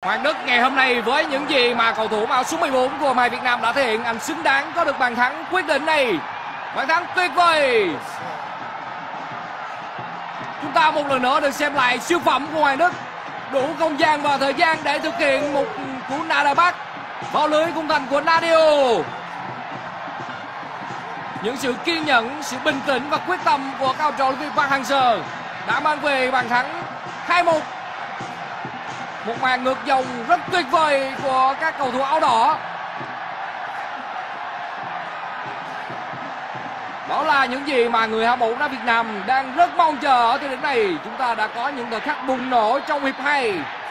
Hoàng Đức ngày hôm nay với những gì mà cầu thủ áo số 14 của Mai Việt Nam đã thể hiện, anh xứng đáng có được bàn thắng quyết định này. Bàn thắng tuyệt vời. Chúng ta một lần nữa được xem lại siêu phẩm của Hoàng Đức. Đủ không gian và thời gian để thực hiện một cú nada bắt vào lưới khung thành của Nadio. Những sự kiên nhẫn, sự bình tĩnh và quyết tâm của cao trò viên Park Hang-seo đã mang về bàn thắng 2-1. Một màn ngược dòng rất tuyệt vời của các cầu thủ áo đỏ. Đó là những gì mà người hâm mộ bóng đá Việt Nam đang rất mong chờ ở thời điểm này. Chúng ta đã có những thời khắc bùng nổ trong hiệp 2.